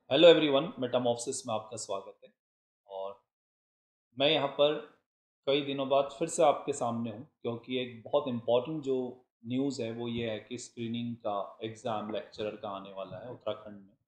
Hello everyone, Metamorphosis में आपका स्वागत है। और मैं यहाँ पर कई दिनों बाद फिर से आपके सामने हूँ क्योंकि एक बहुत इम्पॉर्टेंट जो न्यूज़ है वो ये है कि स्क्रीनिंग का एग्ज़ाम लेक्चरर का आने वाला है उत्तराखंड में।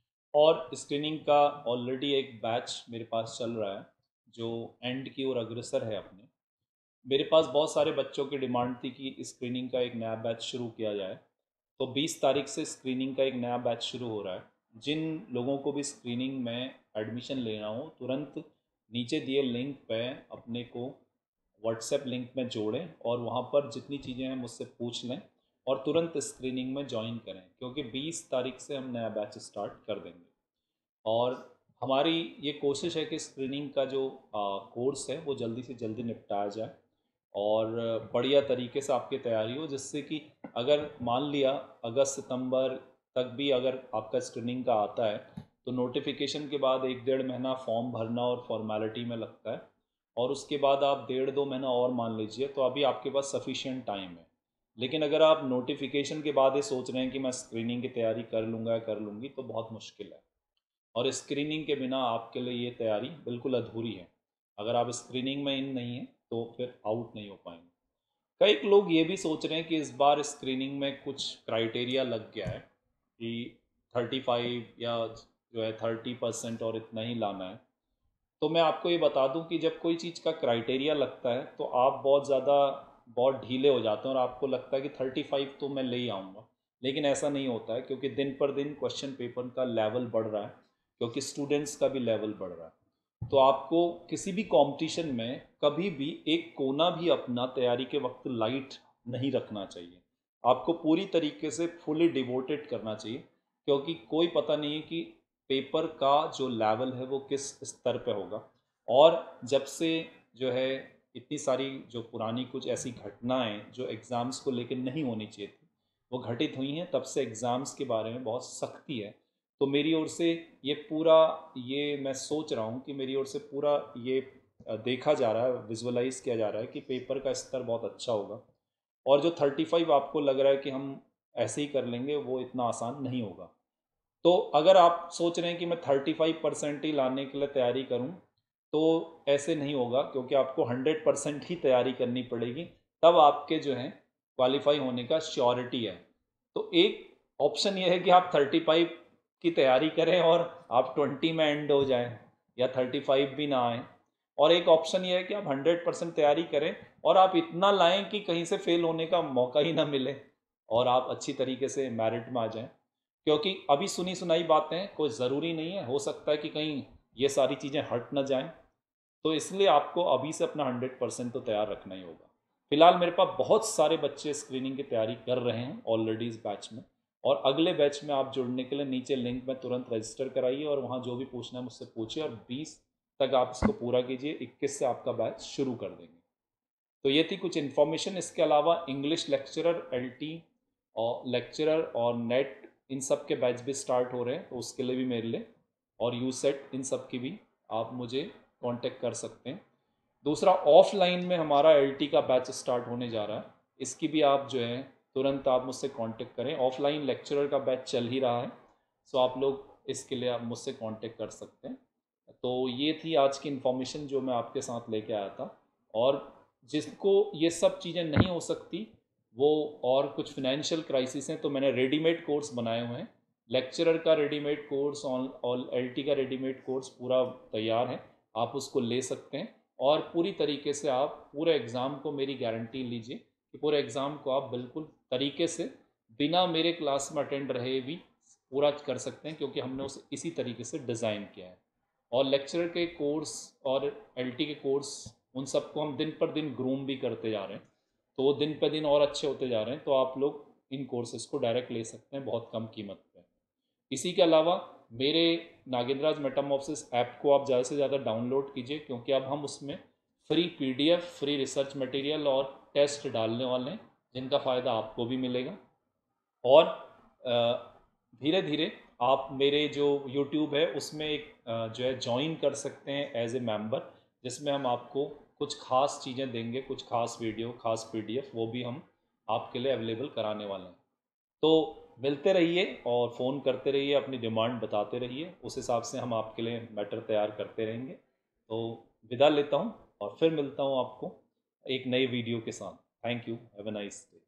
और स्क्रीनिंग का ऑलरेडी एक बैच मेरे पास चल रहा है जो एंड की ओर अग्रसर है अपने। मेरे पास बहुत सारे बच्चों की डिमांड थी कि स्क्रीनिंग का एक नया बैच शुरू किया जाए। तो 20 तारीख से स्क्रीनिंग का एक नया बैच शुरू हो रहा है। जिन लोगों को भी स्क्रीनिंग में एडमिशन लेना हो तुरंत नीचे दिए लिंक पे अपने को व्हाट्सएप लिंक में जोड़ें और वहाँ पर जितनी चीज़ें हैं मुझसे पूछ लें और तुरंत स्क्रीनिंग में ज्वाइन करें क्योंकि 20 तारीख से हम नया बैच स्टार्ट कर देंगे। और हमारी ये कोशिश है कि स्क्रीनिंग का जो कोर्स है वो जल्दी से जल्दी निपटाया जाए और बढ़िया तरीके से आपकी तैयारी हो, जिससे कि अगर मान लिया अगस्त सितंबर तक भी अगर आपका स्क्रीनिंग का आता है तो नोटिफिकेशन के बाद 1 डेढ़ महीना फॉर्म भरना और फॉर्मेलिटी में लगता है। और उसके बाद आप 1 डेढ़ 2 महीना और मान लीजिए तो अभी आपके पास सफिशिएंट टाइम है। लेकिन अगर आप नोटिफिकेशन के बाद ये सोच रहे हैं कि मैं स्क्रीनिंग की तैयारी कर लूँगा या कर लूँगी तो बहुत मुश्किल है। और स्क्रीनिंग के बिना आपके लिए ये तैयारी बिल्कुल अधूरी है। अगर आप स्क्रीनिंग में इन नहीं हैं तो फिर आउट नहीं हो पाएंगे। कई लोग ये भी सोच रहे हैं कि इस बार स्क्रीनिंग में कुछ क्राइटेरिया लग गया है कि 35 या जो है 30% और इतना ही लाना है। तो मैं आपको ये बता दूं कि जब कोई चीज़ का क्राइटेरिया लगता है तो आप बहुत ज़्यादा बहुत ढीले हो जाते हैं और आपको लगता है कि 35 तो मैं ले ही आऊँगा। लेकिन ऐसा नहीं होता है क्योंकि दिन पर दिन क्वेश्चन पेपर का लेवल बढ़ रहा है, क्योंकि स्टूडेंट्स का भी लेवल बढ़ रहा है। तो आपको किसी भी कंपटीशन में कभी भी एक कोना भी अपना तैयारी के वक्त लाइट नहीं रखना चाहिए। आपको पूरी तरीके से फुली डिवोटेड करना चाहिए, क्योंकि कोई पता नहीं है कि पेपर का जो लेवल है वो किस स्तर पे होगा। और जब से जो है इतनी सारी जो पुरानी कुछ ऐसी घटनाएं जो एग्ज़ाम्स को लेकर नहीं होनी चाहिए थी वो घटित हुई हैं, तब से एग्ज़ाम्स के बारे में बहुत सख्ती है। तो मेरी ओर से ये पूरा ये मैं सोच रहा हूँ कि मेरी ओर से पूरा ये देखा जा रहा है, विजुअलाइज किया जा रहा है कि पेपर का स्तर बहुत अच्छा होगा। और जो 35 आपको लग रहा है कि हम ऐसे ही कर लेंगे वो इतना आसान नहीं होगा। तो अगर आप सोच रहे हैं कि मैं 35% ही लाने के लिए तैयारी करूं तो ऐसे नहीं होगा, क्योंकि आपको 100% ही तैयारी करनी पड़ेगी। तब आपके जो है क्वालिफाई होने का श्योरिटी है। तो एक ऑप्शन ये है कि आप 35 की तैयारी करें और आप 20 में एंड हो जाएं या 35 भी ना आए। और एक ऑप्शन ये है कि आप 100% तैयारी करें और आप इतना लाएं कि कहीं से फेल होने का मौका ही ना मिले और आप अच्छी तरीके से मेरिट में आ जाएं। क्योंकि अभी सुनी सुनाई बातें कोई ज़रूरी नहीं है, हो सकता है कि कहीं ये सारी चीज़ें हट ना जाएं। तो इसलिए आपको अभी से अपना 100% तो तैयार रखना ही होगा। फिलहाल मेरे पास बहुत सारे बच्चे स्क्रीनिंग की तैयारी कर रहे हैं ऑलरेडी इस बैच में। और अगले बैच में आप जुड़ने के लिए नीचे लिंक में तुरंत रजिस्टर कराइए और वहाँ जो भी पूछना है मुझसे पूछिए और 20 तक आप इसको पूरा कीजिए। 21 से आपका बैच शुरू कर देंगे। तो ये थी कुछ इन्फॉर्मेशन। इसके अलावा इंग्लिश लेक्चरर, एलटी और लेक्चरर और नेट, इन सब के बैच भी स्टार्ट हो रहे हैं, तो उसके लिए भी मेरे लिए और यू सेट, इन सब की भी आप मुझे कांटेक्ट कर सकते हैं। दूसरा, ऑफलाइन में हमारा एलटी का बैच स्टार्ट होने जा रहा है। इसकी भी आप जो है तुरंत आप मुझसे कांटेक्ट करें। ऑफलाइन लेक्चरर का बैच चल ही रहा है, सो आप लोग इसके लिए आप मुझसे कांटेक्ट कर सकते हैं। तो ये थी आज की इन्फॉर्मेशन जो मैं आपके साथ लेके आया था। और जिसको ये सब चीज़ें नहीं हो सकती वो और कुछ फिनेंशियल क्राइसिस हैं तो मैंने रेडीमेड कोर्स बनाए हुए हैं। लेक्चरर का रेडीमेड कोर्स और एलटी का रेडीमेड कोर्स पूरा तैयार है, आप उसको ले सकते हैं। और पूरी तरीके से आप पूरे एग्ज़ाम को, मेरी गारंटी लीजिए कि पूरे एग्ज़ाम को आप बिल्कुल तरीके से बिना मेरे क्लास में अटेंड रहे भी पूरा कर सकते हैं, क्योंकि हमने उसे इसी तरीके से डिज़ाइन किया है। और लेक्चरर के कोर्स और एलटी के कोर्स, उन सबको हम दिन पर दिन ग्रूम भी करते जा रहे हैं, तो वो दिन पर दिन और अच्छे होते जा रहे हैं। तो आप लोग इन कोर्सेज को डायरेक्ट ले सकते हैं बहुत कम कीमत पे। इसी के अलावा मेरे नागेंद्राज मेटामॉर्फोसिस ऐप को आप ज़्यादा से ज़्यादा डाउनलोड कीजिए, क्योंकि अब हम उसमें free PDF, free research material और टेस्ट डालने वाले हैं, जिनका फ़ायदा आपको भी मिलेगा। और धीरे धीरे आप मेरे जो यूट्यूब है उसमें एक जो है ज्वाइन कर सकते हैं एज ए मेंबर, जिसमें हम आपको कुछ खास चीज़ें देंगे, कुछ खास वीडियो, खास पीडीएफ, वो भी हम आपके लिए अवेलेबल कराने वाले हैं। तो मिलते रहिए और फ़ोन करते रहिए, अपनी डिमांड बताते रहिए, उस हिसाब से हम आपके लिए मैटर तैयार करते रहेंगे। तो विदा लेता हूँ और फिर मिलता हूँ आपको एक नई वीडियो के साथ। Thank you, have a nice day.